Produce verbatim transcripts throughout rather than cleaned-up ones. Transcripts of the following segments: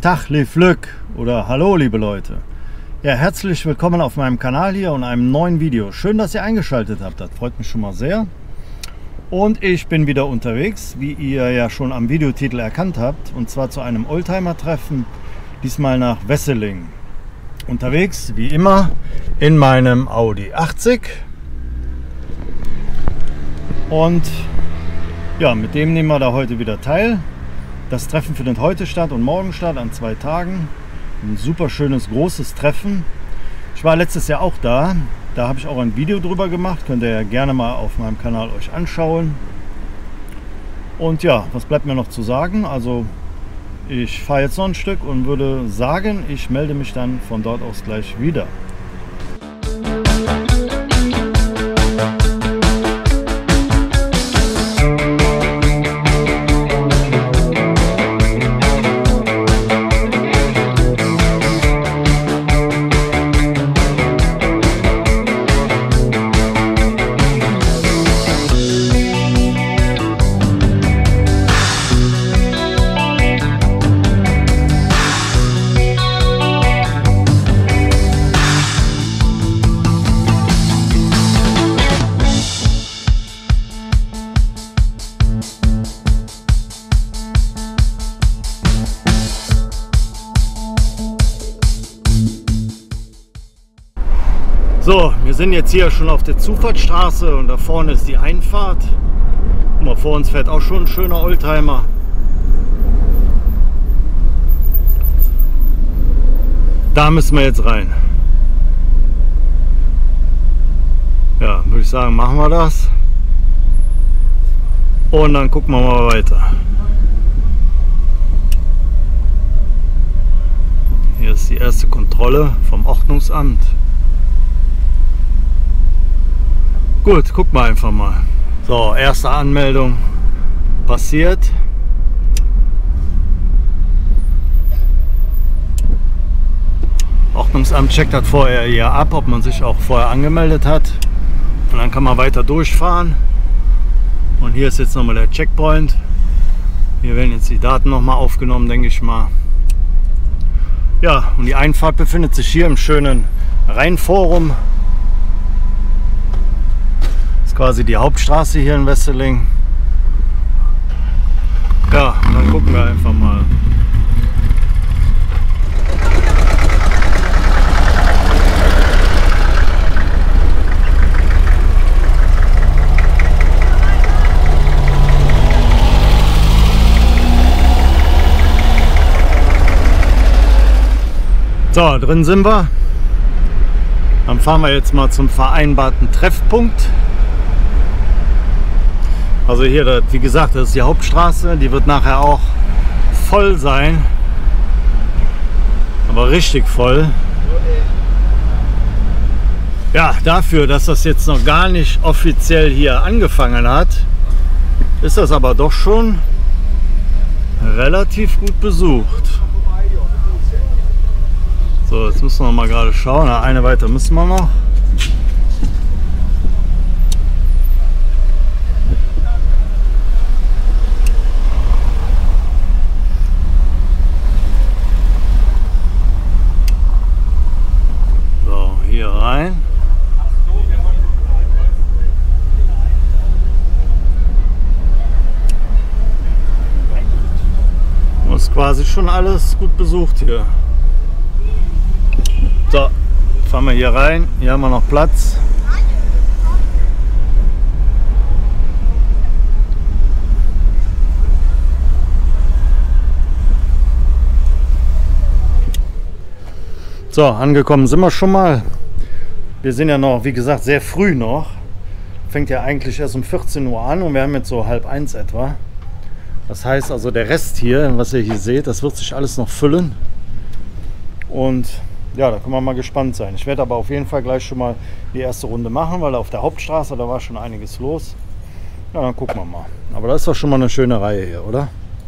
Tag, lieb Glück oder Hallo, liebe Leute. Ja, herzlich willkommen auf meinem Kanal hier und einem neuen Video. Schön, dass ihr eingeschaltet habt, das freut mich schon mal sehr. Und ich bin wieder unterwegs, wie ihr ja schon am Videotitel erkannt habt, und zwar zu einem Oldtimer-Treffen, diesmal nach Wesseling. Unterwegs, wie immer, in meinem Audi achtzig. Und ja, mit dem nehmen wir da heute wieder teil. Das Treffen findet heute statt und morgen statt, an zwei Tagen. Ein super schönes, großes Treffen. Ich war letztes Jahr auch da. Da habe ich auch ein Video drüber gemacht. Könnt ihr ja gerne mal auf meinem Kanal euch anschauen. Und ja, was bleibt mir noch zu sagen? Also ich fahre jetzt noch ein Stück und würde sagen, ich melde mich dann von dort aus gleich wieder. So, wir sind jetzt hier schon auf der Zufahrtsstraße und da vorne ist die Einfahrt. Guck mal, vor uns fährt auch schon ein schöner Oldtimer. Da müssen wir jetzt rein. Ja, würde ich sagen, machen wir das. Und dann gucken wir mal weiter. Hier ist die erste Kontrolle vom Ordnungsamt. Gut, guck mal einfach mal. So, erste Anmeldung passiert. Ordnungsamt checkt das vorher hier ab, ob man sich auch vorher angemeldet hat. Und dann kann man weiter durchfahren. Und hier ist jetzt nochmal der Checkpoint. Hier werden jetzt die Daten nochmal aufgenommen, denke ich mal. Ja, und die Einfahrt befindet sich hier im schönen Rheinforum. Quasi die Hauptstraße hier in Wesseling. Ja, und dann gucken wir einfach mal. So, drin sind wir. Dann fahren wir jetzt mal zum vereinbarten Treffpunkt. Also hier, wie gesagt, das ist die Hauptstraße, die wird nachher auch voll sein, aber richtig voll. Ja, dafür, dass das jetzt noch gar nicht offiziell hier angefangen hat, ist das aber doch schon relativ gut besucht. So, jetzt müssen wir mal gerade schauen, eine weiter müssen wir noch. Hier rein. Das ist quasi schon alles gut besucht hier. So, fahren wir hier rein. Hier haben wir noch Platz. So, angekommen sind wir schon mal. Wir sind ja noch, wie gesagt, sehr früh noch. Fängt ja eigentlich erst um vierzehn Uhr an und wir haben jetzt so halb eins etwa. Das heißt also, der Rest hier, was ihr hier seht, das wird sich alles noch füllen. Und ja, da können wir mal gespannt sein. Ich werde aber auf jeden Fall gleich schon mal die erste Runde machen, weil auf der Hauptstraße, da war schon einiges los. Ja, dann gucken wir mal. Aber das ist doch schon mal eine schöne Reihe hier, oder?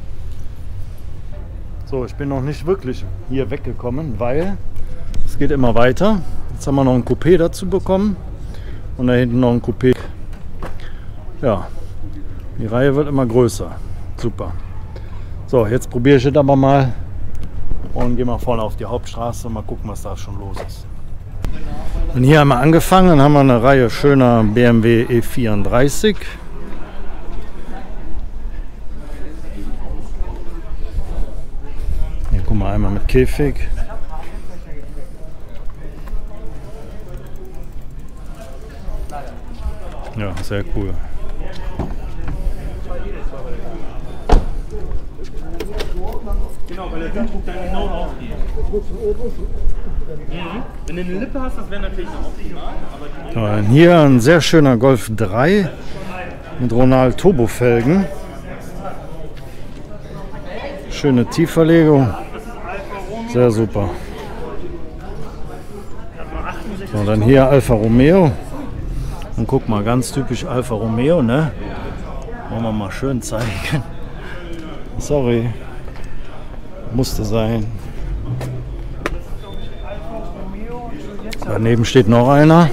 So, ich bin noch nicht wirklich hier weggekommen, weil es geht immer weiter. Jetzt haben wir noch ein Coupé dazu bekommen und da hinten noch ein Coupé. Ja, die Reihe wird immer größer. Super. So, jetzt probiere ich es aber mal Und gehen wir vorne auf die Hauptstraße und mal gucken, was da schon los ist. Und hier haben wir angefangen, dann haben wir eine Reihe schöner B M W E vierunddreißig. Hier gucken wir einmal mit Käfig. Ja, sehr cool. Genau, weil der Winddruck dann genau drauf geht. Mhm. Wenn du eine Lippe hast, das wäre natürlich noch optimal. Aber So, hier ein sehr schöner Golf drei mit Ronald Turbofelgen. Schöne Tiefverlegung. Sehr super. So, dann hier Alfa Romeo. Und guck mal, ganz typisch Alfa Romeo, ne? Wollen wir mal schön zeigen. Sorry. Musste sein. Daneben steht noch einer.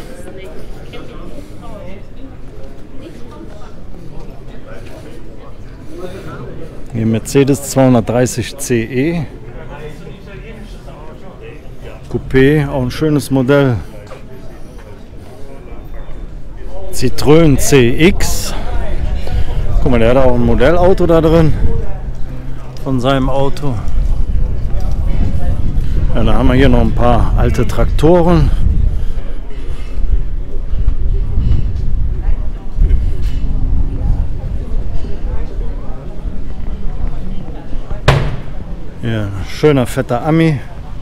Hier Mercedes zweihundertdreißig C E. Coupé, auch ein schönes Modell. Citroën C X. Guck mal, der hat auch ein Modellauto da drin. Von seinem Auto. Ja, dann haben wir hier noch ein paar alte Traktoren. Ja, schöner fetter Ami.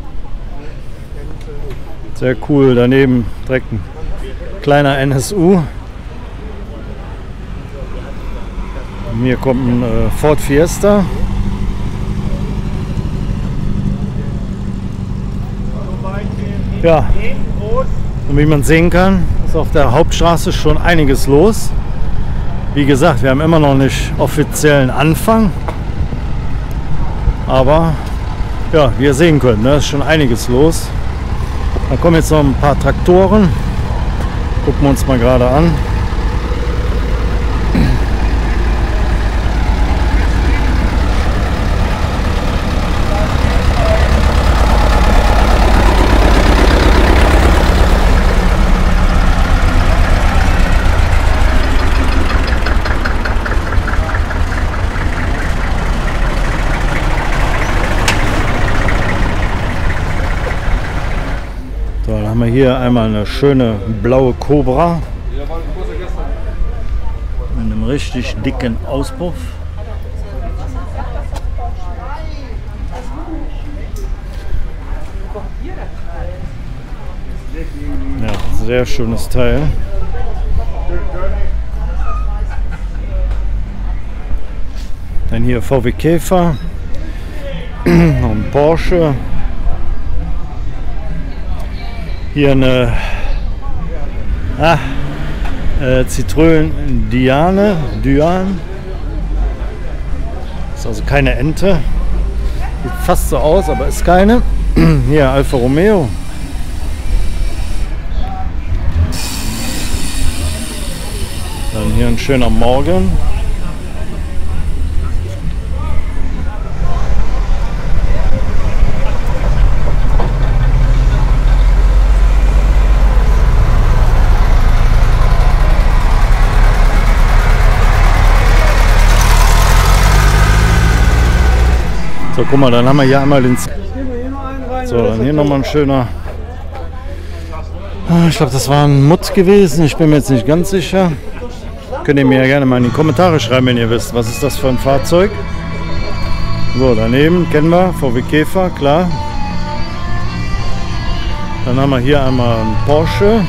Sehr cool. Daneben direkt ein kleiner N S U. Und hier kommt ein äh, Ford Fiesta. Ja, und wie man sehen kann, ist auf der Hauptstraße schon einiges los. Wie gesagt, wir haben immer noch nicht offiziellen Anfang. Aber ja, wie ihr sehen könnt, ne, ist schon einiges los. Dann kommen jetzt noch ein paar Traktoren. Gucken wir uns mal gerade an. So, dann haben wir hier einmal eine schöne blaue Cobra mit einem richtig dicken Auspuff. Ja, sehr schönes Teil. Dann hier V W Käfer, noch ein Porsche. Hier eine ah, äh, Citroën Diane, Diane. Ist also keine Ente. Sieht fast so aus, aber ist keine. Hier Alfa Romeo. Dann hier ein schöner Morgan. So, guck mal, dann haben wir hier einmal den... So, dann hier nochmal ein schöner... Ich glaube, das war ein Mutt gewesen. Ich bin mir jetzt nicht ganz sicher. Könnt ihr mir ja gerne mal in die Kommentare schreiben, wenn ihr wisst, was ist das für ein Fahrzeug. So, daneben kennen wir V W Käfer, klar. Dann haben wir hier einmal einen Porsche.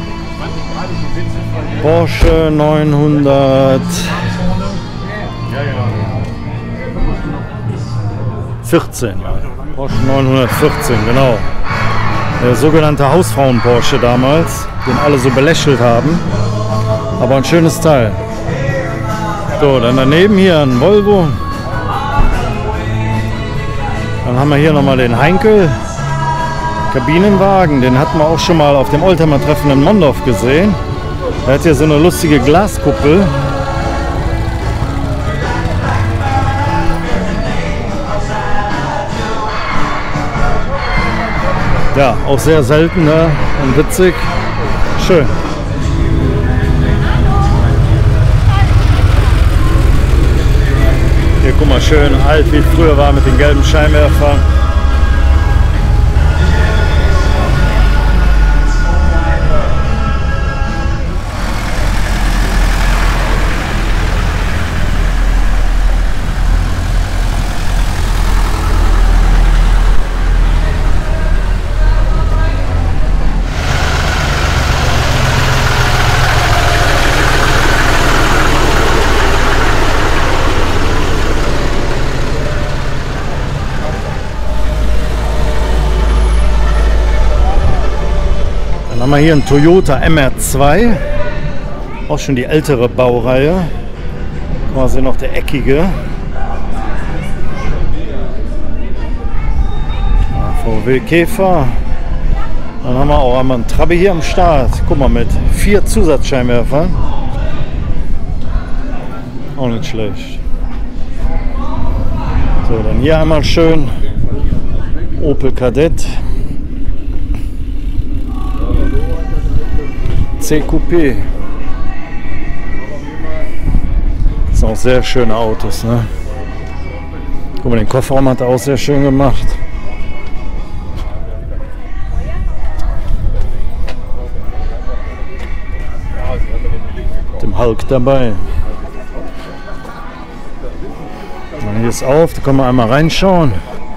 Porsche neunhundertvierzehn. Porsche neunhundertvierzehn, genau. Der sogenannte Hausfrauen-Porsche damals, den alle so belächelt haben. Aber ein schönes Teil. So, dann daneben hier ein Volvo. Dann haben wir hier nochmal den Heinkel Kabinenwagen. Den hatten wir auch schon mal auf dem Oldtimer-Treffen in Mondorf gesehen. Der hat hier so eine lustige Glaskuppel. Ja, auch sehr selten, ne? Und witzig. Schön. Hier, guck mal, schön alt, wie es früher war mit den gelben Scheinwerfern. Haben wir hier einen Toyota M R zwei, auch schon die ältere Baureihe, quasi noch der eckige. Ja, V W Käfer. Dann haben wir auch einmal einen Trabi hier am Start. Guck mal, mit vier Zusatzscheinwerfern. Auch nicht schlecht. So, dann hier einmal schön Opel Kadett. C-Coupé. Das sind auch sehr schöne Autos, ne? Guck mal, den Kofferraum hat er auch sehr schön gemacht. Mit dem Hulk dabei. Und hier ist auf, da können wir einmal reinschauen.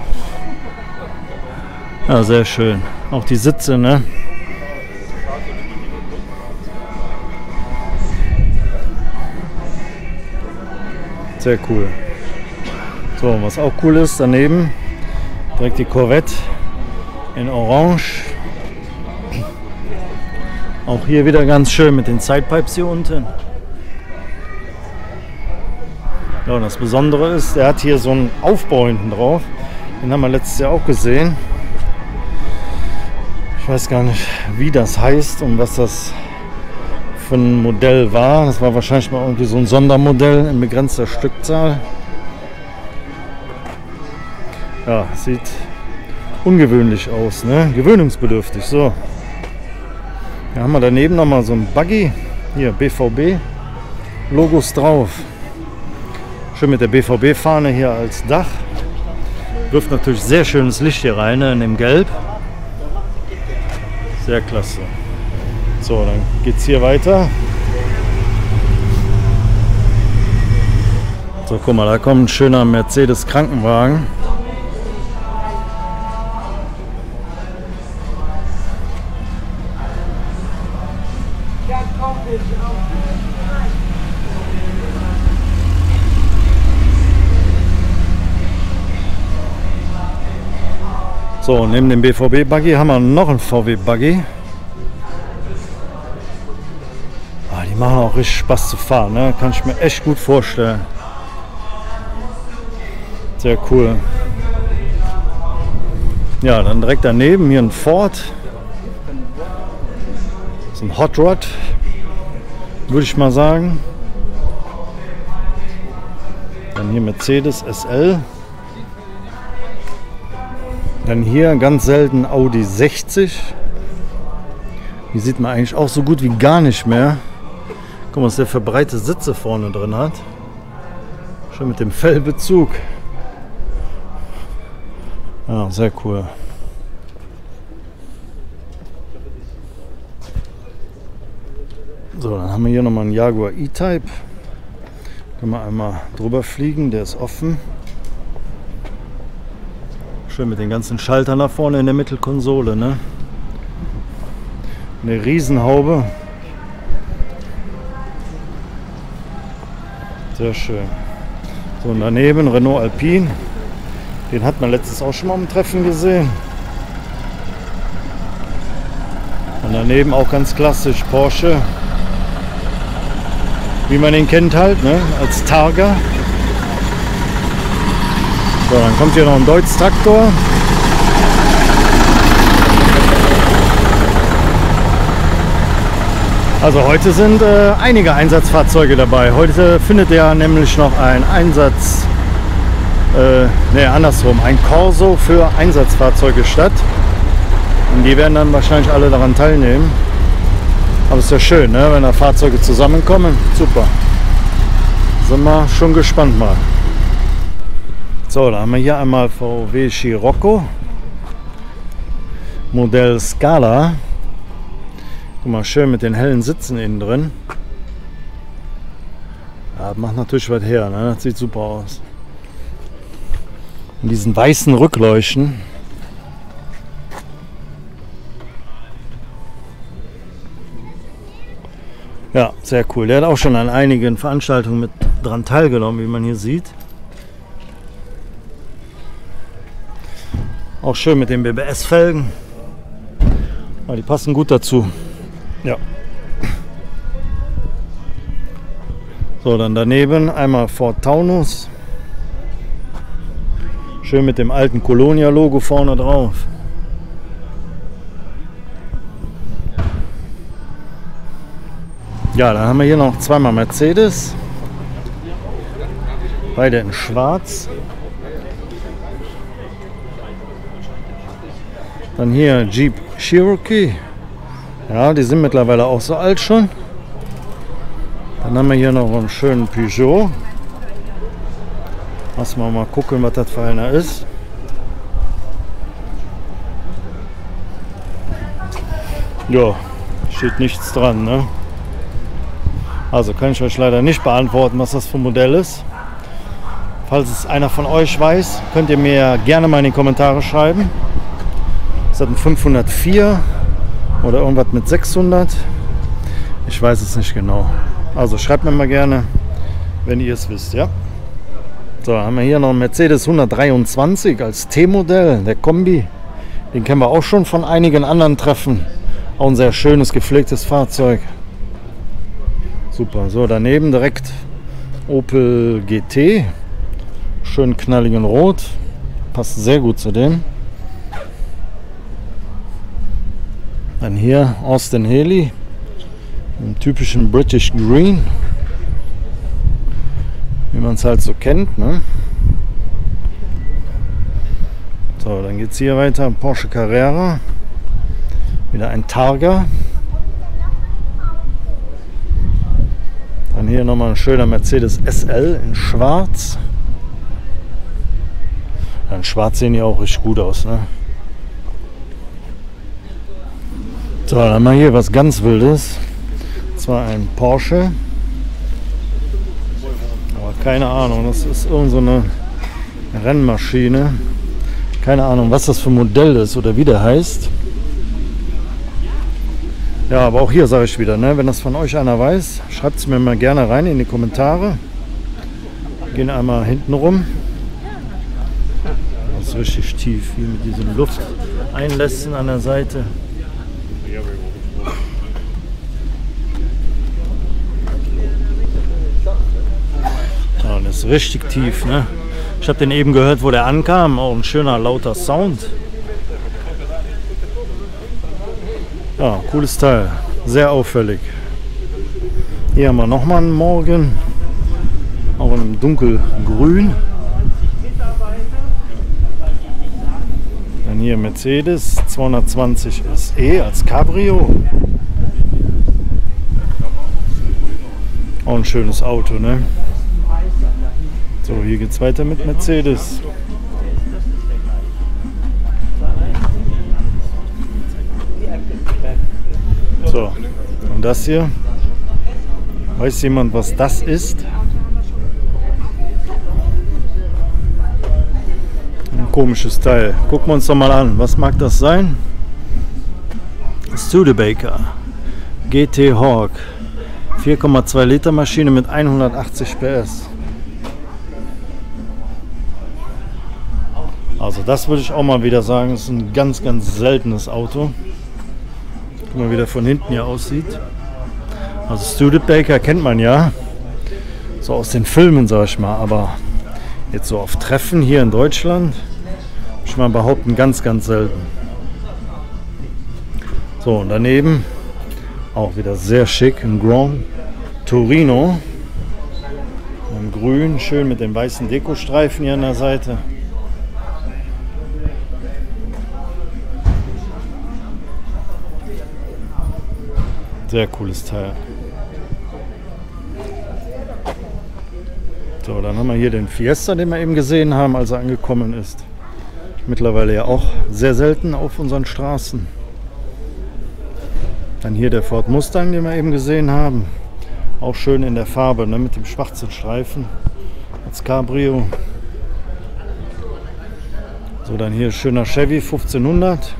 Ja, sehr schön. Auch die Sitze, ne? Sehr cool. So, was auch cool ist, daneben direkt die Corvette in Orange. Auch hier wieder ganz schön mit den Sidepipes hier unten. Ja, und das Besondere ist, er hat hier so einen Aufbau hinten drauf. Den haben wir letztes Jahr auch gesehen. Ich weiß gar nicht, wie das heißt und was das für ein Modell war. Das war wahrscheinlich mal irgendwie so ein Sondermodell in begrenzter Stückzahl. Ja, sieht ungewöhnlich aus, ne? Gewöhnungsbedürftig. So, hier haben wir daneben noch mal so ein Buggy. Hier B V B Logos drauf. Schön mit der B V B-Fahne hier als Dach. Wirft natürlich sehr schönes Licht hier rein, ne? In dem Gelb. Sehr klasse. So, dann geht es hier weiter. So, guck mal, da kommt ein schöner Mercedes Krankenwagen. So, neben dem B V B-Buggy haben wir noch einen V W-Buggy. Die machen auch richtig Spaß zu fahren, ne? Kann ich mir echt gut vorstellen. Sehr cool. Ja, dann direkt daneben hier ein Ford. So ein Hot Rod, würde ich mal sagen. Dann hier Mercedes S L. Dann hier ganz selten Audi sechzig. Die sieht man eigentlich auch so gut wie gar nicht mehr. Guck mal, was der für breite Sitze vorne drin hat. Schon mit dem Fellbezug. Ja, sehr cool. So, dann haben wir hier nochmal einen Jaguar E-Type. Können wir einmal drüber fliegen, der ist offen. Schön mit den ganzen Schaltern da vorne in der Mittelkonsole, ne? Eine Riesenhaube. Sehr schön. So, und daneben Renault Alpine. Den hat man letztes auch schon mal im Treffen gesehen. Und daneben auch ganz klassisch Porsche. Wie man ihn kennt halt, ne? Als Targa. So, dann kommt hier noch ein Deutz Traktor. Also heute sind äh, einige Einsatzfahrzeuge dabei. Heute findet ja nämlich noch ein Einsatz, äh, ne andersrum, ein Corso für Einsatzfahrzeuge statt. Und die werden dann wahrscheinlich alle daran teilnehmen. Aber es ist ja schön, ne? Wenn da Fahrzeuge zusammenkommen. Super. Sind wir schon gespannt mal. So, da haben wir hier einmal V W Scirocco. Modell Scala. Guck mal, schön mit den hellen Sitzen innen drin. Ja, das macht natürlich was her, ne? Das sieht super aus. Und diesen weißen Rückleuchten. Ja, sehr cool. Der hat auch schon an einigen Veranstaltungen mit dran teilgenommen, wie man hier sieht. Auch schön mit den B B S-Felgen. Ja, die passen gut dazu. Ja. So, dann daneben einmal Ford Taunus. Schön mit dem alten Colonia-Logo vorne drauf. Ja, dann haben wir hier noch zweimal Mercedes. Beide in schwarz. Dann hier Jeep Cherokee. Ja, die sind mittlerweile auch so alt schon. Dann haben wir hier noch einen schönen Peugeot. Lass mal mal gucken, was das für einer ist. Ja, steht nichts dran, ne? Also kann ich euch leider nicht beantworten, was das für ein Modell ist. Falls es einer von euch weiß, könnt ihr mir gerne mal in die Kommentare schreiben. Ist das ein fünfhundertvier oder irgendwas mit sechshundert? Ich weiß es nicht genau. Also schreibt mir mal gerne, wenn ihr es wisst, ja? So, haben wir hier noch einen Mercedes hundertdreiundzwanzig als T-Modell, der Kombi. Den kennen wir auch schon von einigen anderen Treffen. Auch ein sehr schönes, gepflegtes Fahrzeug. Super. So, daneben direkt Opel G T. Schön knalligen Rot. Passt sehr gut zu dem. Dann hier Austin Haley. Im typischen British Green. Wie man es halt so kennt, ne? So, dann geht es hier weiter. Porsche Carrera. Wieder ein Targa. Dann hier nochmal ein schöner Mercedes S L in schwarz. Ja, in schwarz sehen die auch richtig gut aus, ne? So, dann haben wir hier was ganz Wildes. Und zwar ein Porsche. Aber keine Ahnung, das ist irgend so eine Rennmaschine. Keine Ahnung, was das für ein Modell ist oder wie der heißt. Ja, aber auch hier sage ich wieder, ne, wenn das von euch einer weiß, schreibt es mir mal gerne rein in die Kommentare. Wir gehen einmal hinten rum. Das ist richtig tief, hier mit diesen Lufteinlässen an der Seite. Ja, das ist richtig tief, ne? Ich habe den eben gehört, wo der ankam. Auch ein schöner, lauter Sound. Ja, cooles Teil. Sehr auffällig. Hier haben wir nochmal einen Morgen. Auch in einem dunkelgrün. Dann hier Mercedes zweihundertzwanzig S E als Cabrio. Auch ein schönes Auto, ne? So, hier geht es weiter mit Mercedes. So, und das hier, weiß jemand, was das ist? Ein komisches Teil. Gucken wir uns doch mal an, was mag das sein? Studebaker G T Hawk, vier Komma zwei Liter Maschine mit hundertachtzig P S. Also das würde ich auch mal wieder sagen, das ist ein ganz, ganz seltenes Auto. Guck mal, wie der von hinten hier aussieht. Also Studebaker kennt man ja, so aus den Filmen, sag ich mal, aber jetzt so auf Treffen hier in Deutschland, würde ich mal behaupten, ganz, ganz selten. So, und daneben auch wieder sehr schick, ein Grand Torino. In grün, schön mit den weißen Dekostreifen hier an der Seite. Sehr cooles Teil. So, dann haben wir hier den Fiesta, den wir eben gesehen haben, als er angekommen ist. Mittlerweile ja auch sehr selten auf unseren Straßen. Dann hier der Ford Mustang, den wir eben gesehen haben. Auch schön in der Farbe, ne, mit dem schwarzen Streifen als Cabrio. So, dann hier schöner Chevy fünfzehnhundert.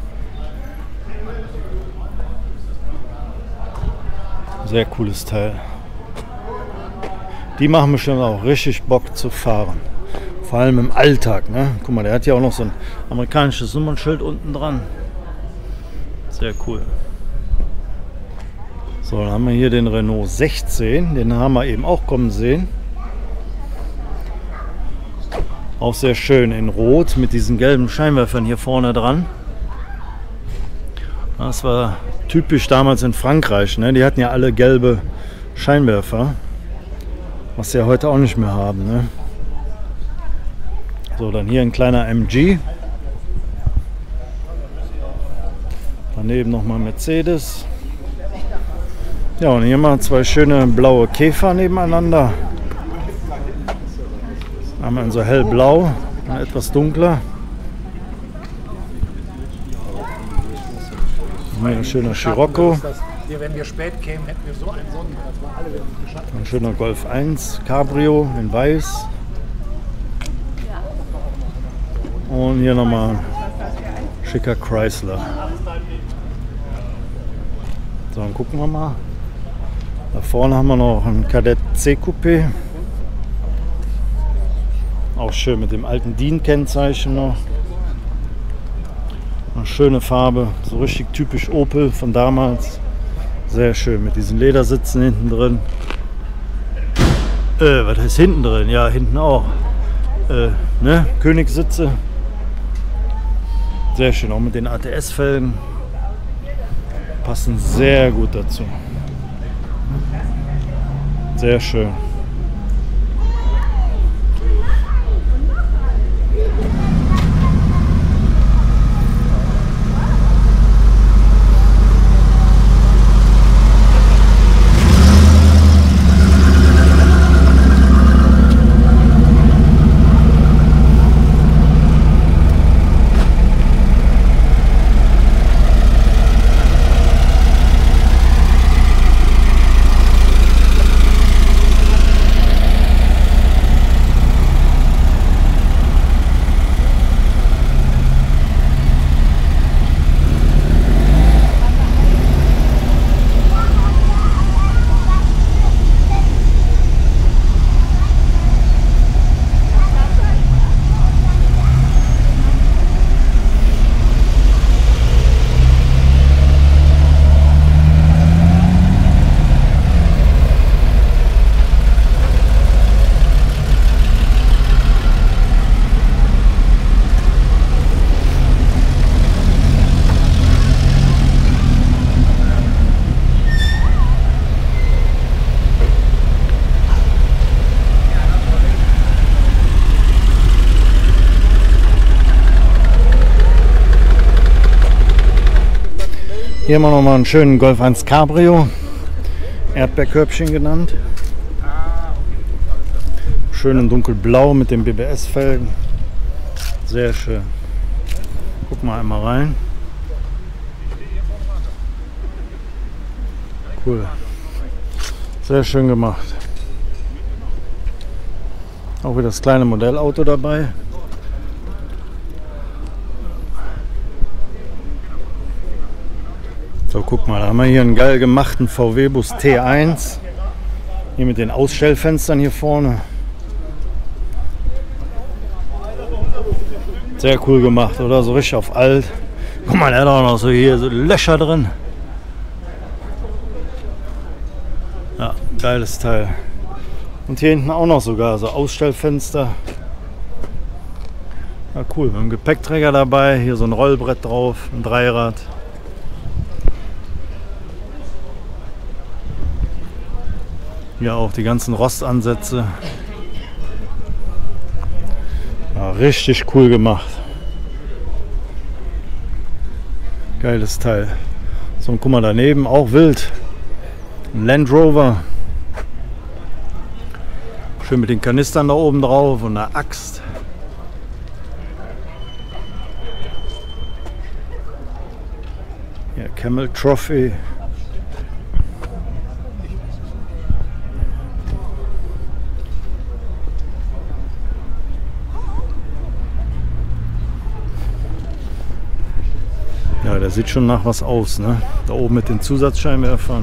Sehr cooles Teil. Die machen bestimmt auch richtig Bock zu fahren. Vor allem im Alltag. Ne? Guck mal, der hat ja auch noch so ein amerikanisches Nummernschild unten dran. Sehr cool. So, dann haben wir hier den Renault sechzehn. Den haben wir eben auch kommen sehen. Auch sehr schön in Rot mit diesen gelben Scheinwerfern hier vorne dran. Das war typisch damals in Frankreich. Ne? Die hatten ja alle gelbe Scheinwerfer. Was sie ja heute auch nicht mehr haben. Ne? So, dann hier ein kleiner M G. Daneben nochmal Mercedes. Ja, und hier mal zwei schöne blaue Käfer nebeneinander. Einmal so hellblau und etwas dunkler. Hier ein schöner Scirocco. Hier, wenn wir spät kämen, hätten wir so einen Sonnen. Ein schöner Golf eins Cabrio in weiß. Und hier nochmal ein schicker Chrysler. So, dann gucken wir mal. Da vorne haben wir noch einen Kadett C-Coupé. Auch schön mit dem alten D I N-Kennzeichen noch. Eine schöne Farbe, so richtig typisch Opel von damals. Sehr schön mit diesen Ledersitzen hinten drin. Äh, was heißt hinten drin? Ja, hinten auch. Äh, ne? Königssitze. Sehr schön, auch mit den A T S-Felgen. Passen sehr gut dazu. Sehr schön. Hier haben wir noch mal einen schönen Golf eins Cabrio, Erdbeerkörbchen genannt. Schön in dunkelblau mit den B B S-Felgen. Sehr schön. Guck mal einmal rein. Cool. Sehr schön gemacht. Auch wieder das kleine Modellauto dabei. So, guck mal, da haben wir hier einen geil gemachten V W-Bus T eins. Hier mit den Ausstellfenstern hier vorne. Sehr cool gemacht, oder? So richtig auf alt. Guck mal, der hat auch noch so hier so Löcher drin. Ja, geiles Teil. Und hier hinten auch noch sogar so Ausstellfenster. Ja, cool, mit einem Gepäckträger dabei. Hier so ein Rollbrett drauf, ein Dreirad. Hier auch die ganzen Rostansätze. Ja, richtig cool gemacht. Geiles Teil. So, und guck mal daneben, auch wild. Ein Land Rover. Schön mit den Kanistern da oben drauf und einer Axt. Ja, Camel Trophy. Ja, der sieht schon nach was aus, ne? Da oben mit den Zusatzscheinwerfern.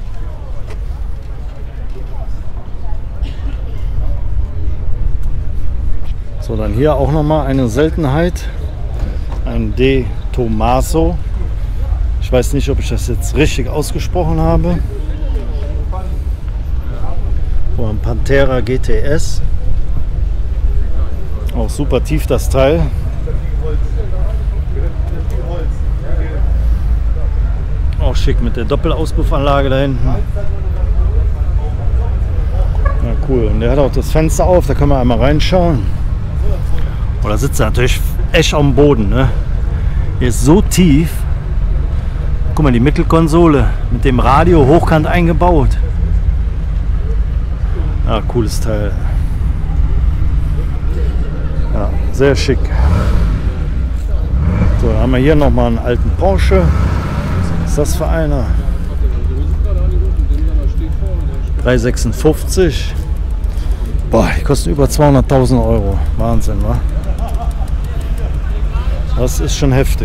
So, dann hier auch nochmal eine Seltenheit. Ein De Tomaso. Ich weiß nicht, ob ich das jetzt richtig ausgesprochen habe. Oh, ein Pantera G T S. Auch super tief das Teil. Auch schick mit der Doppelauspuffanlage da hinten. Ja, cool. Und der hat auch das Fenster auf, da können wir einmal reinschauen. Oh, da sitzt er natürlich echt am Boden, ne? Hier ist so tief. Guck mal, die Mittelkonsole mit dem Radio hochkant eingebaut. Ja, cooles Teil. Ja, sehr schick. So, dann haben wir hier nochmal einen alten Porsche. Was ist das für einer? dreihundertsechsundfünfzig. Boah, die kosten über zweihunderttausend Euro. Wahnsinn, wa? Das ist schon heftig.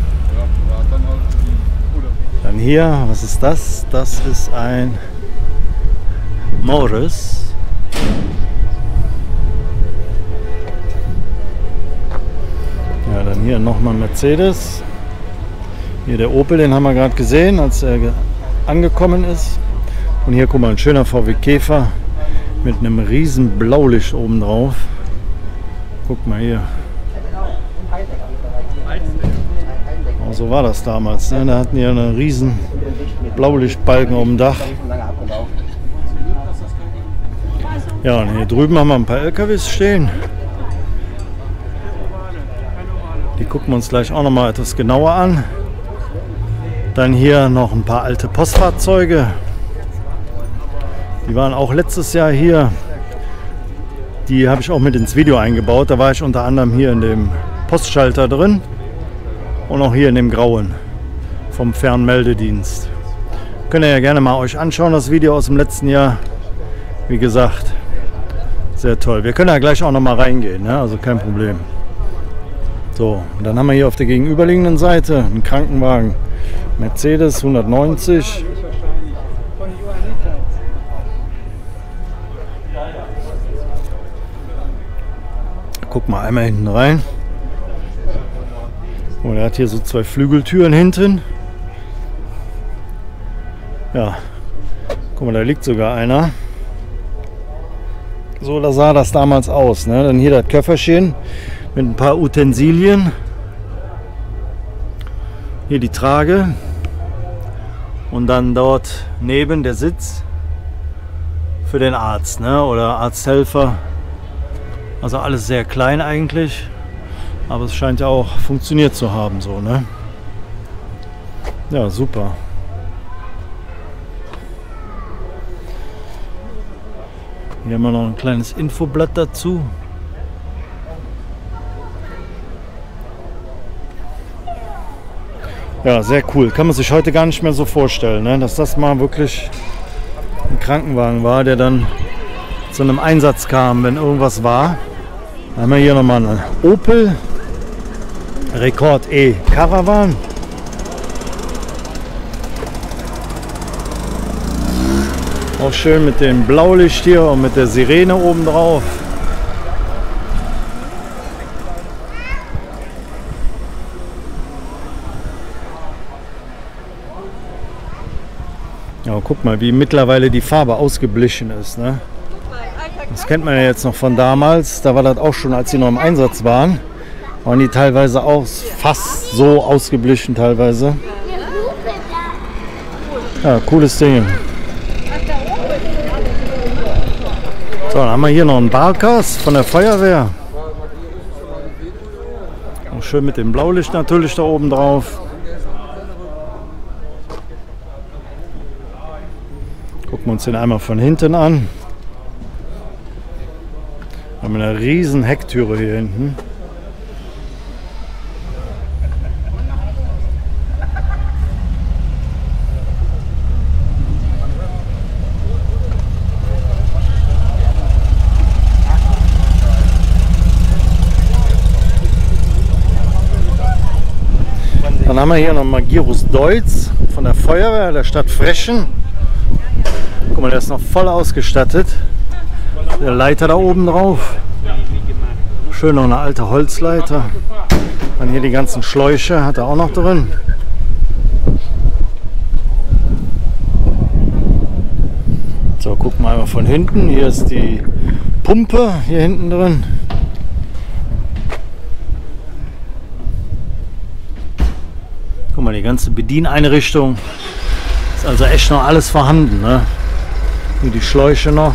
Dann hier, was ist das? Das ist ein Morris. Ja, dann hier nochmal Mercedes. Hier der Opel, den haben wir gerade gesehen, als er angekommen ist. Und hier, guck mal, ein schöner V W Käfer mit einem riesen Blaulicht oben drauf. Guck mal hier. Oh, so war das damals, ne? Da hatten die ja einen riesen Blaulichtbalken auf dem Dach. Ja, und hier drüben haben wir ein paar L K Ws stehen. Die gucken wir uns gleich auch noch mal etwas genauer an. Dann hier noch ein paar alte Postfahrzeuge. Die waren auch letztes Jahr hier. Die habe ich auch mit ins Video eingebaut. Da war ich unter anderem hier in dem Postschalter drin. Und auch hier in dem grauen vom Fernmeldedienst. Könnt ihr ja gerne mal euch anschauen, das Video aus dem letzten Jahr. Wie gesagt, sehr toll. Wir können ja gleich auch noch mal reingehen, ne? Also kein Problem. So, und dann haben wir hier auf der gegenüberliegenden Seite einen Krankenwagen. Mercedes hundertneunzig. Guck mal einmal hinten rein. Und er hat hier so zwei Flügeltüren hinten. Ja, guck mal, da liegt sogar einer. So, da sah das damals aus, ne? Dann hier das Köfferchen mit ein paar Utensilien. Hier die Trage. Und dann dort neben der Sitz für den Arzt, ne? Oder Arzthelfer. Also alles sehr klein eigentlich. Aber es scheint ja auch funktioniert zu haben, so, ne? Ja, super. Hier haben wir noch ein kleines Infoblatt dazu. Ja, sehr cool. Kann man sich heute gar nicht mehr so vorstellen, ne? Dass das mal wirklich ein Krankenwagen war, der dann zu einem Einsatz kam, wenn irgendwas war. Dann haben wir hier nochmal einen Opel Rekord E Caravan. Auch schön mit dem Blaulicht hier und mit der Sirene oben drauf. Ja, guck mal, wie mittlerweile die Farbe ausgeblichen ist, ne? Das kennt man ja jetzt noch von damals. Da war das auch schon, als sie noch im Einsatz waren. Waren die teilweise auch fast so ausgeblichen teilweise. Ja, cooles Ding. So, dann haben wir hier noch einen Barkas von der Feuerwehr. Auch schön mit dem Blaulicht natürlich da oben drauf. Gucken wir uns den einmal von hinten an. Wir haben eine riesen Hecktüre hier hinten. Dann haben wir hier noch Magirus Deutz von der Feuerwehr der Stadt Frechen. Guck mal, der ist noch voll ausgestattet. Der Leiter da oben drauf. Schön noch eine alte Holzleiter. Dann hier die ganzen Schläuche hat er auch noch drin. So, gucken wir einmal von hinten. Hier ist die Pumpe hier hinten drin. Guck mal, die ganze Bedieneinrichtung ist also echt noch alles vorhanden, ne? Hier die Schläuche noch.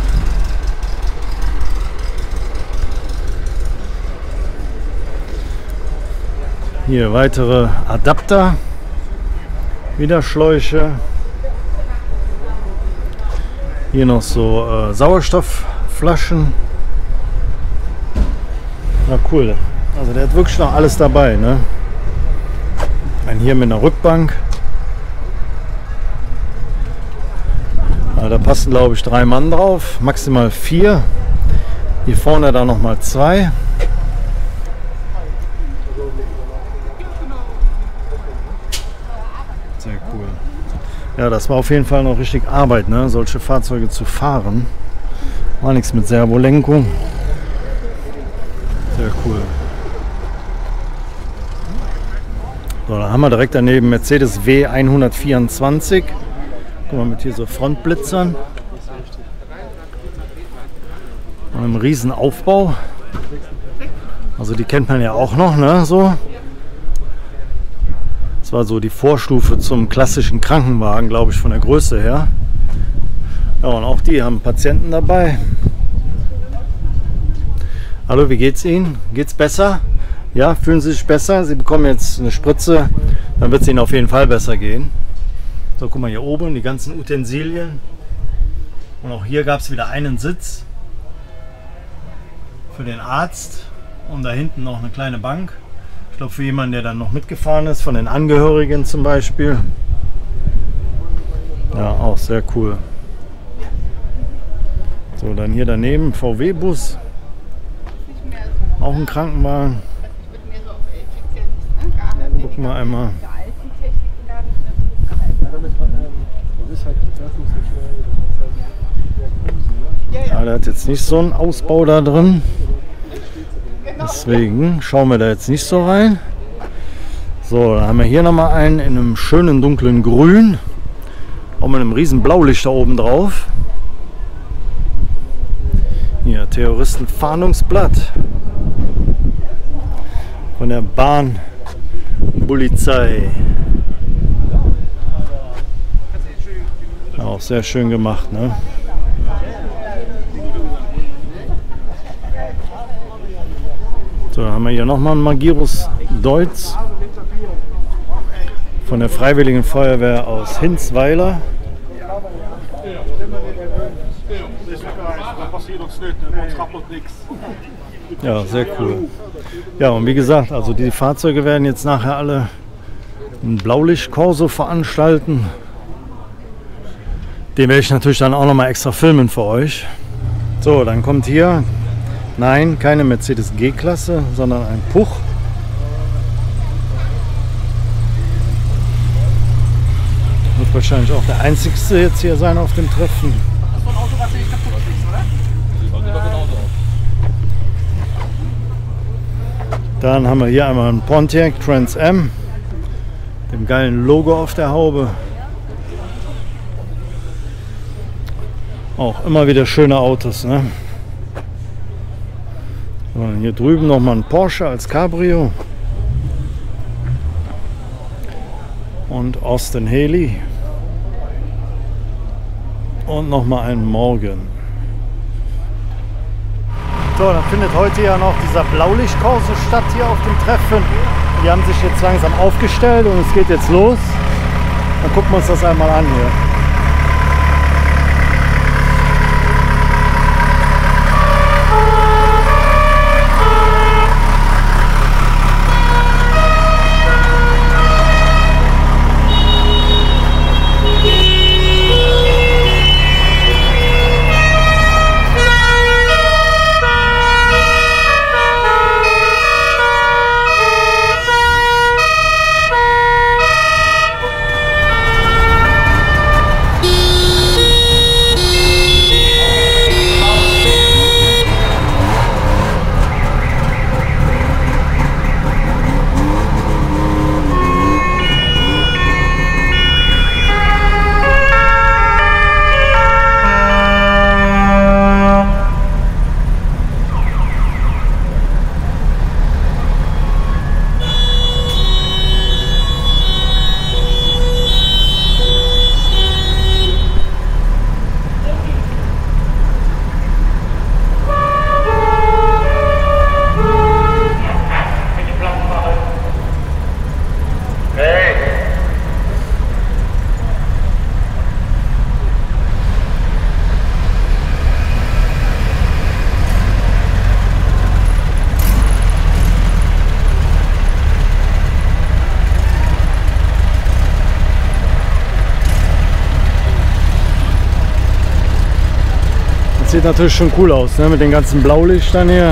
Hier weitere Adapter, wieder Schläuche. Hier noch so äh, Sauerstoffflaschen. Na cool, also der hat wirklich noch alles dabei, ne? Ein hier mit einer Rückbank. Ja, da passen glaube ich drei Mann drauf, maximal vier. Hier vorne dann noch mal zwei. Sehr cool. Ja, das war auf jeden Fall noch richtig Arbeit, ne? Solche Fahrzeuge zu fahren. War nichts mit Servolenkung. Sehr cool. So, da haben wir direkt daneben Mercedes W hundertvierundzwanzig. Guck mal, mit hier so Frontblitzern. Und einem riesen Aufbau. Also die kennt man ja auch noch, ne? So. Das war so die Vorstufe zum klassischen Krankenwagen, glaube ich, von der Größe her. Ja, und auch die haben Patienten dabei. Hallo, wie geht's Ihnen? Geht's besser? Ja, fühlen Sie sich besser? Sie bekommen jetzt eine Spritze, dann wird es Ihnen auf jeden Fall besser gehen. So, guck mal hier oben, die ganzen Utensilien. Und auch hier gab es wieder einen Sitz für den Arzt und da hinten noch eine kleine Bank. Ich glaube, für jemanden, der dann noch mitgefahren ist, von den Angehörigen zum Beispiel. Ja, auch sehr cool. So, dann hier daneben V W-Bus. Auch ein Krankenwagen. Gucken wir einmal. Ja, der hat jetzt nicht so einen Ausbau da drin. Deswegen schauen wir da jetzt nicht so rein. So, dann haben wir hier nochmal einen in einem schönen dunklen Grün. Auch mit einem riesen Blaulicht da oben drauf. Hier, Terroristenfahndungsblatt. Von der Bahnpolizei. Auch sehr schön gemacht, ne? So, dann haben wir hier nochmal einen Magirus Deutz von der Freiwilligen Feuerwehr aus Hinsweiler. Ja, sehr cool. Ja, und wie gesagt, also die Fahrzeuge werden jetzt nachher alle ein Blaulicht-Korso veranstalten. Den werde ich natürlich dann auch nochmal extra filmen für euch. So, dann kommt hier, nein, keine Mercedes G-Klasse, sondern ein Puch. Wird wahrscheinlich auch der einzigste jetzt hier sein auf dem Treffen. Das ist so ein Auto, was nicht kaputt ist, oder? Dann haben wir hier einmal einen Pontiac Trans Am. Dem geilen Logo auf der Haube. Auch immer wieder schöne Autos, ne? So, hier drüben nochmal ein Porsche als Cabrio. Und Austin Haley. Und nochmal ein Morgan. So, dann findet heute ja noch dieser Blaulichtkorso statt hier auf dem Treffen. Die haben sich jetzt langsam aufgestellt und es geht jetzt los. Dann gucken wir uns das einmal an hier. Das sieht natürlich schon cool aus, ne? Mit den ganzen Blaulichtern hier.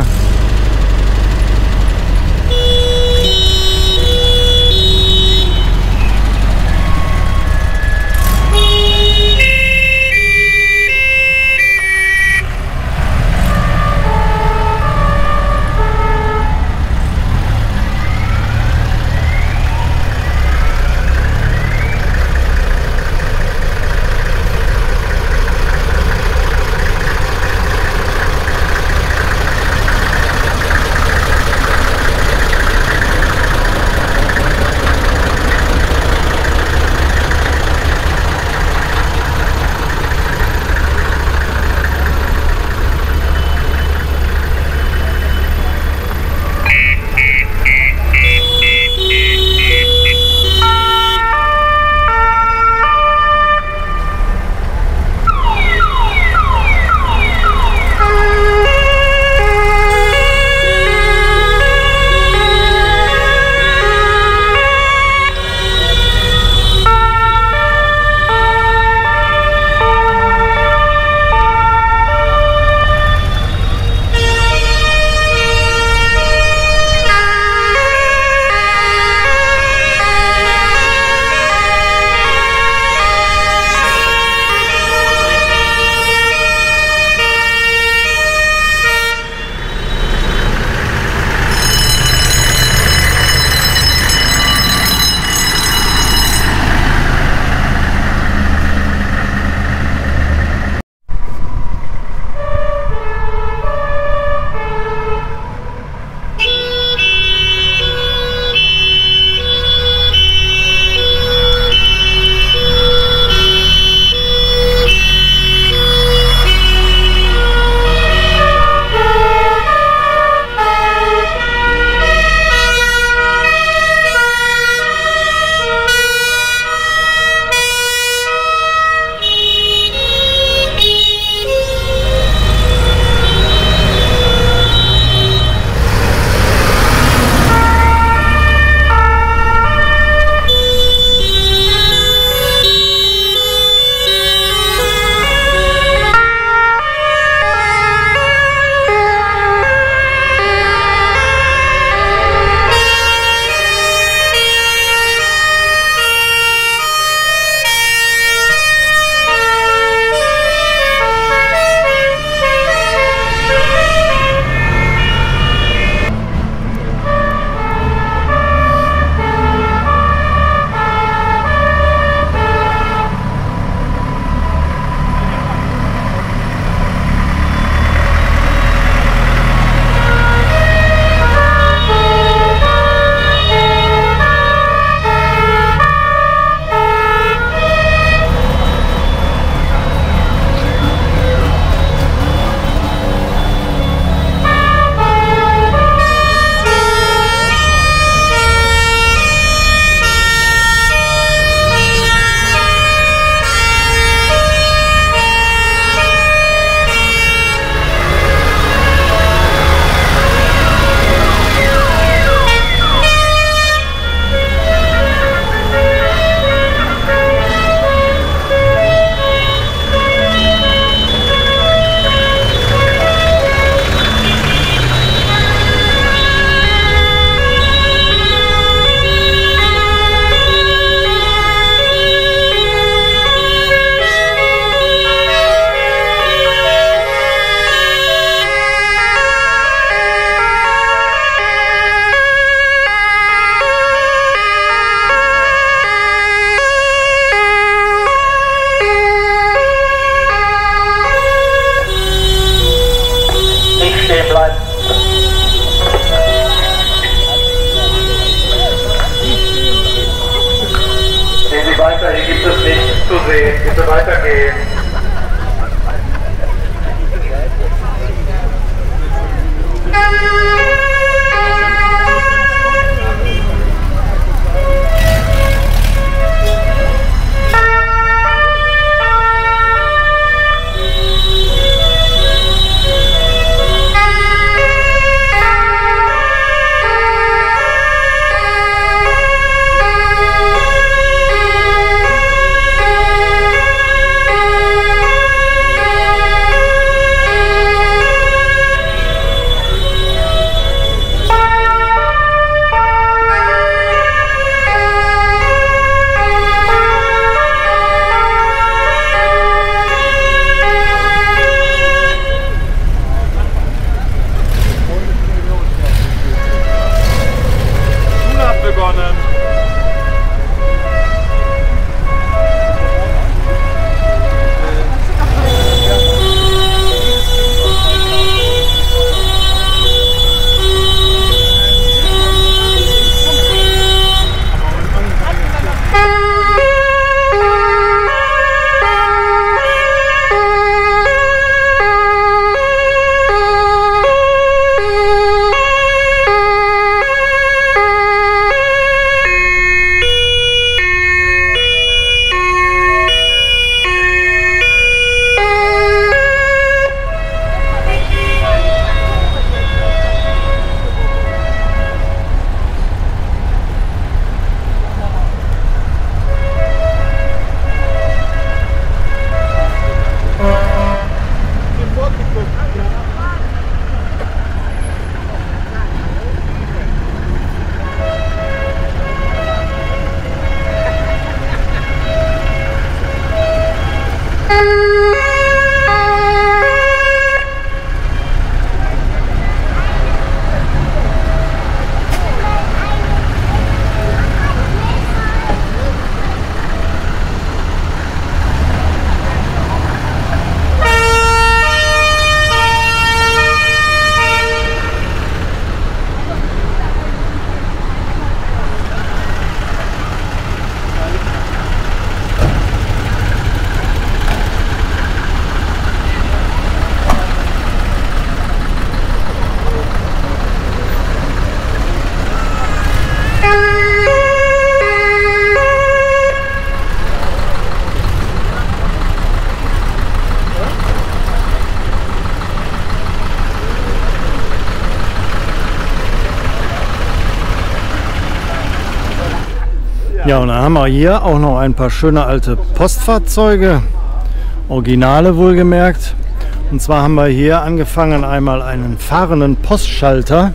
Ja, und dann haben wir hier auch noch ein paar schöne alte Postfahrzeuge, Originale wohlgemerkt. Und zwar haben wir hier angefangen einmal einen fahrenden Postschalter.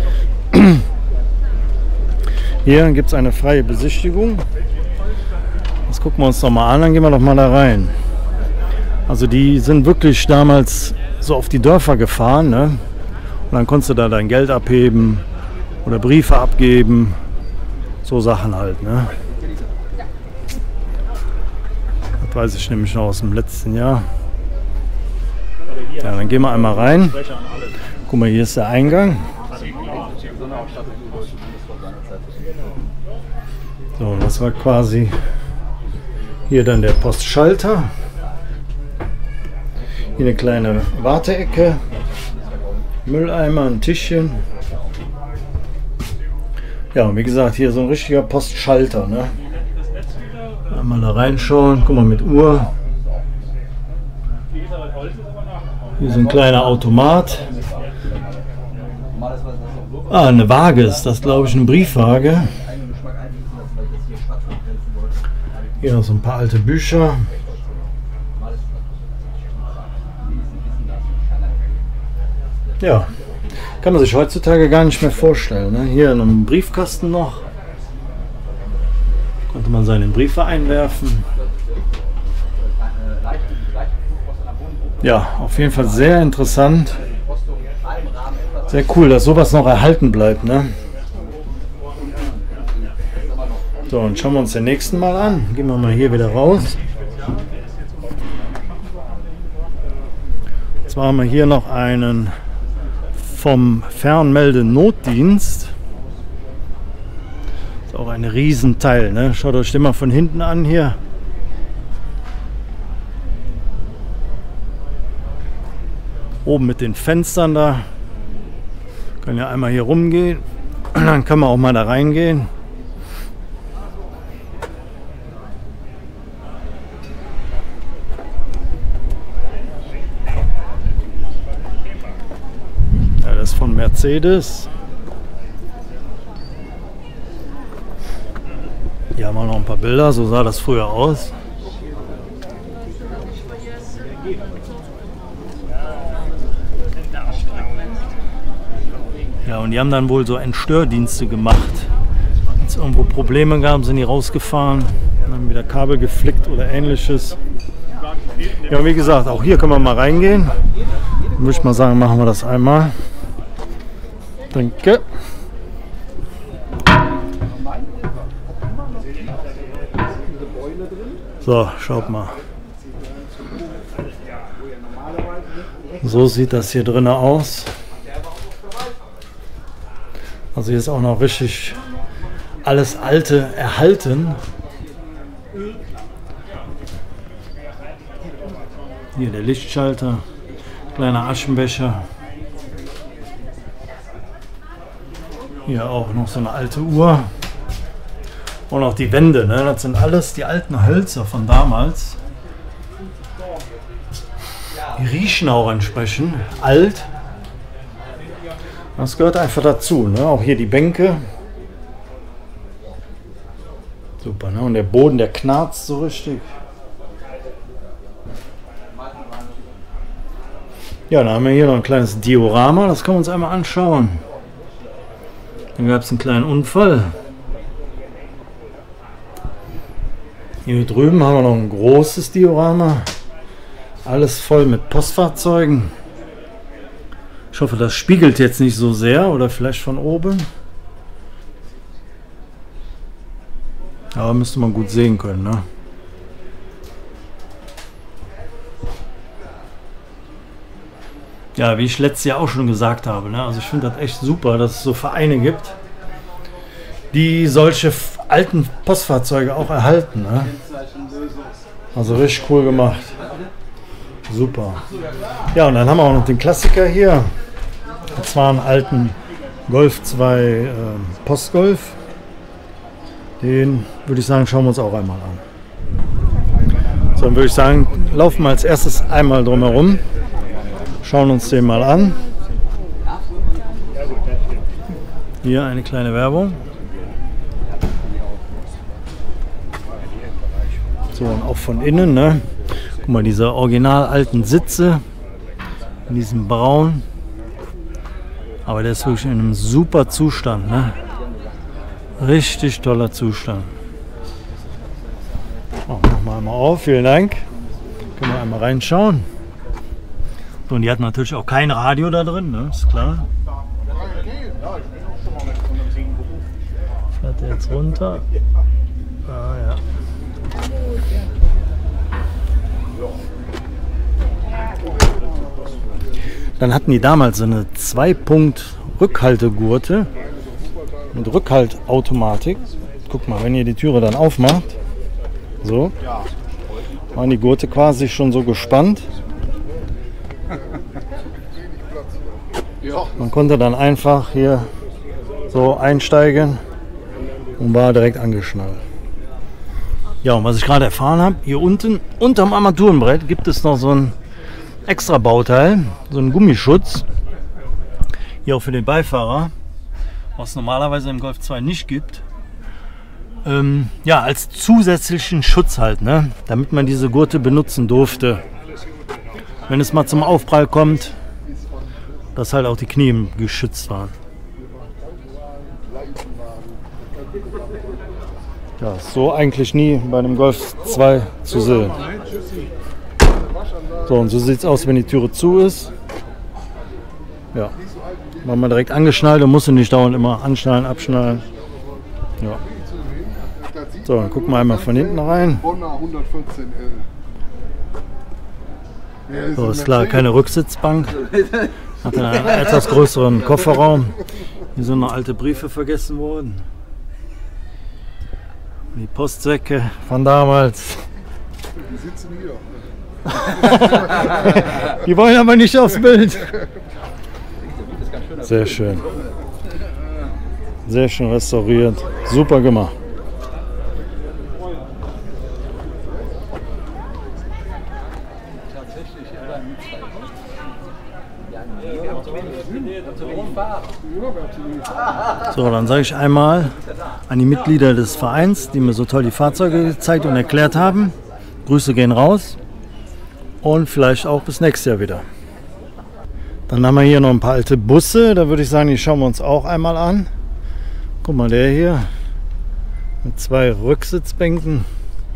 Hier gibt es eine freie Besichtigung. Das gucken wir uns doch mal an, dann gehen wir doch mal da rein. Also die sind wirklich damals so auf die Dörfer gefahren, ne? Und dann konntest du da dein Geld abheben oder Briefe abgeben. So Sachen halt, ne? Das weiß ich nämlich noch aus dem letzten Jahr. Ja, dann gehen wir einmal rein. Guck mal, hier ist der Eingang. So, das war quasi hier dann der Postschalter. Hier eine kleine Warteecke, Mülleimer, ein Tischchen. Ja, und wie gesagt, hier so ein richtiger Postschalter, ne? Einmal da reinschauen, guck mal mit Uhr. Hier ist ein kleiner Automat. Ah, eine Waage ist das, glaube ich, eine Briefwaage. Hier noch so ein paar alte Bücher. Ja, kann man sich heutzutage gar nicht mehr vorstellen, ne? Hier in einem Briefkasten noch. Konnte man seine Briefe einwerfen. Ja, auf jeden Fall sehr interessant. Sehr cool, dass sowas noch erhalten bleibt, ne? So, und schauen wir uns den nächsten mal an. Gehen wir mal hier wieder raus. Und zwar haben wir hier noch einen vom Fernmeldenotdienst. Ist auch ein Riesenteil, ne? Schaut euch den mal von hinten an hier. Oben mit den Fenstern da. Können ja einmal hier rumgehen. Und dann kann man auch mal da reingehen. Ja, das ist von Mercedes. Hier haben wir noch ein paar Bilder. So sah das früher aus. Ja, und die haben dann wohl so Entstördienste gemacht. Wenn es irgendwo Probleme gab, sind die rausgefahren, haben wieder Kabel geflickt oder ähnliches. Ja, wie gesagt, auch hier können wir mal reingehen. Dann würde ich mal sagen, machen wir das einmal. Danke. So, schaut mal. So sieht das hier drinnen aus. Also hier ist auch noch richtig alles Alte erhalten. Hier der Lichtschalter, kleiner Aschenbecher. Hier auch noch so eine alte Uhr. Und auch die Wände, ne? Das sind alles die alten Hölzer von damals. Die riechen auch entsprechend alt. Das gehört einfach dazu, ne? Auch hier die Bänke. Super, ne? Und der Boden, der knarzt so richtig. Ja, dann haben wir hier noch ein kleines Diorama, das können wir uns einmal anschauen. Dann gab es einen kleinen Unfall. Hier drüben haben wir noch ein großes Diorama. Alles voll mit Postfahrzeugen. Ich hoffe, das spiegelt jetzt nicht so sehr oder vielleicht von oben. Aber müsste man gut sehen können, ne? Ja, wie ich letztes Jahr auch schon gesagt habe, ne? Also ich finde das echt super, dass es so Vereine gibt, die solche alten Postfahrzeuge auch erhalten, ne? Also richtig cool gemacht. Super. Ja, und dann haben wir auch noch den Klassiker hier. Und zwar einen alten Golf zwei äh, Postgolf. Den würde ich sagen, schauen wir uns auch einmal an. So, dann würde ich sagen, laufen wir als erstes einmal drumherum. Schauen uns den mal an. Hier eine kleine Werbung. So, und auch von innen, ne? Guck mal, diese original alten Sitze in diesem Braun. Aber der ist wirklich in einem super Zustand, ne? Richtig toller Zustand. Oh, machen wir einmal auf, vielen Dank. Können wir einmal reinschauen. So, und die hat natürlich auch kein Radio da drin, ne? Ist klar. Fährt er jetzt runter? Ah ja. Dann hatten die damals so eine zwei Punkt Rückhaltegurte mit Rückhaltautomatik. Guck mal, wenn ihr die Türe dann aufmacht, so, waren die Gurte quasi schon so gespannt. Man konnte dann einfach hier so einsteigen und war direkt angeschnallt. Ja, und was ich gerade erfahren habe, hier unten unterm Armaturenbrett gibt es noch so ein extra Bauteil, so einen Gummischutz, hier auch für den Beifahrer, was es normalerweise im Golf zwei nicht gibt. Ähm, ja, als zusätzlichen Schutz halt, ne? Damit man diese Gurte benutzen durfte. Wenn es mal zum Aufprall kommt, dass halt auch die Knie geschützt waren. Ja, so eigentlich nie bei einem Golf zwei zu sehen. So, und so sieht es aus, wenn die Türe zu ist. Ja, war mal direkt angeschnallt und musste nicht dauernd immer anschnallen, abschnallen. Ja. So, dann gucken wir einmal von hinten rein. So, ist klar, keine Rücksitzbank. Hat einen etwas größeren Kofferraum. Hier sind noch alte Briefe vergessen worden. Die Postsäcke von damals. Die sitzen hier. Die wollen aber nicht aufs Bild. Sehr schön. Sehr schön restauriert. Super gemacht. So, dann sage ich einmal an die Mitglieder des Vereins, die mir so toll die Fahrzeuge gezeigt und erklärt haben. Grüße gehen raus und vielleicht auch bis nächstes Jahr wieder. Dann haben wir hier noch ein paar alte Busse, da würde ich sagen, die schauen wir uns auch einmal an. Guck mal, der hier mit zwei Rücksitzbänken.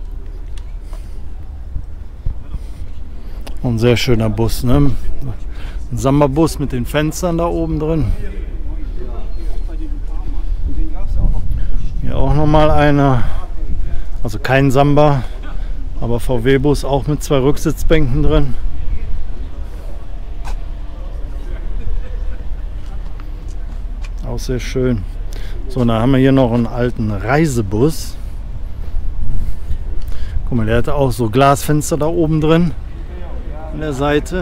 Ein sehr schöner Bus, ne? Ein Samba-Bus mit den Fenstern da oben drin. Hier auch nochmal einer, also kein Samba, aber V W-Bus auch mit zwei Rücksitzbänken drin. Auch sehr schön. So, dann haben wir hier noch einen alten Reisebus. Guck mal, der hatte auch so Glasfenster da oben drin an der Seite.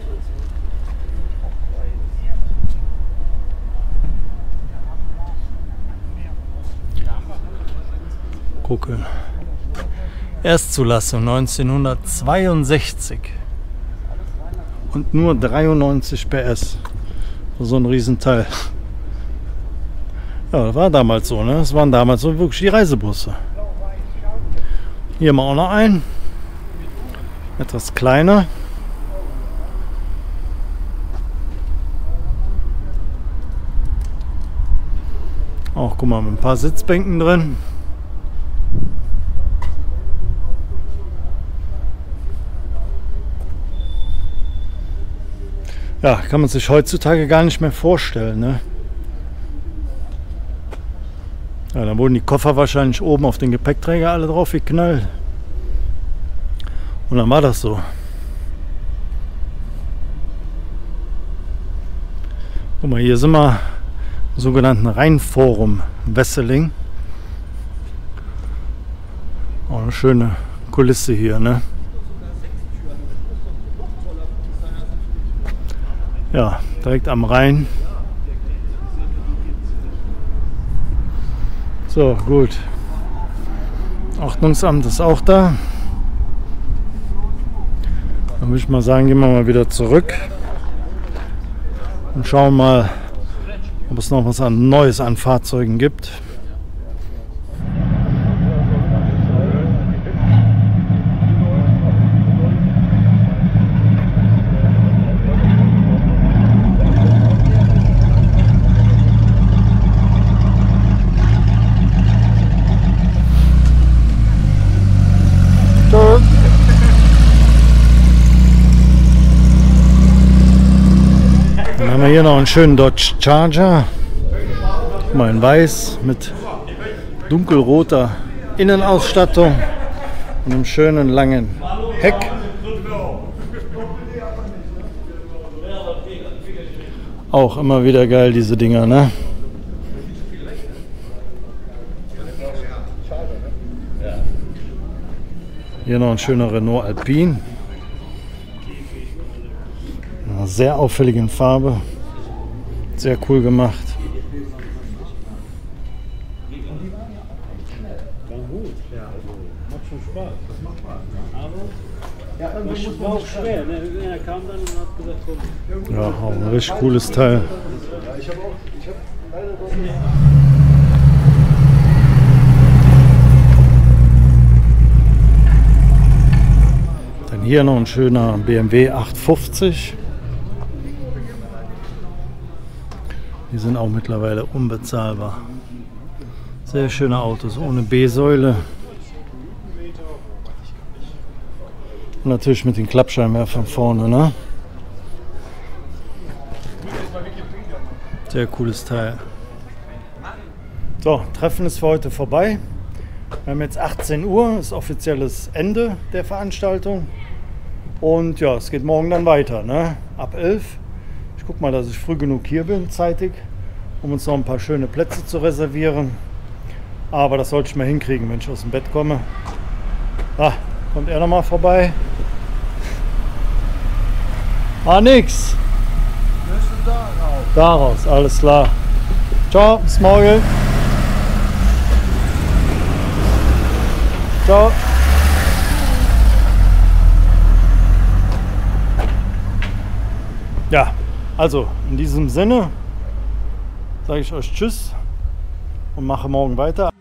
Gucken. Erstzulassung neunzehnhundertzweiundsechzig und nur dreiundneunzig P S. So ein Riesenteil. Ja, das war damals so, ne? Das waren damals so wirklich die Reisebusse. Hier haben wir auch noch einen. Etwas kleiner. Auch, guck mal, mit ein paar Sitzbänken drin. Ja, kann man sich heutzutage gar nicht mehr vorstellen, ne? Ja, dann wurden die Koffer wahrscheinlich oben auf den Gepäckträger alle drauf geknallt. Und dann war das so. Guck mal, hier sind wir im sogenannten Rheinforum Wesseling. Auch eine schöne Kulisse hier, ne? Ja, direkt am Rhein. So, gut. Ordnungsamt ist auch da. Dann würde ich mal sagen, gehen wir mal wieder zurück und schauen mal, ob es noch was an Neues an Fahrzeugen gibt. Mal hier noch einen schönen Dodge Charger. Mal in weiß mit dunkelroter Innenausstattung und einem schönen langen Heck. Auch immer wieder geil, diese Dinger, ne? Hier noch ein schöner Renault Alpine. In einer sehr auffälligen Farbe. Sehr cool gemacht. Das war auch schwer, ne? Er kam dann und hat gesagt, komm. Ja, auch ein richtig cooles Teil. Dann hier noch ein schöner B M W achthundertfünfzig. Die sind auch mittlerweile unbezahlbar. Sehr schöne Autos ohne B-Säule. Und natürlich mit den Klappscheinwerfern vorne, ne? Sehr cooles Teil. So, Treffen ist für heute vorbei. Wir haben jetzt achtzehn Uhr, ist offizielles Ende der Veranstaltung. Und ja, es geht morgen dann weiter, ne? Ab elf. Ich guck mal, dass ich früh genug hier bin, zeitig, um uns noch ein paar schöne Plätze zu reservieren. Aber das sollte ich mal hinkriegen, wenn ich aus dem Bett komme. Ah, kommt er noch mal vorbei? Ah, nix. Daraus, alles klar. Ciao, bis morgen. Ciao. Ja, also in diesem Sinne sage ich euch Tschüss und mache morgen weiter.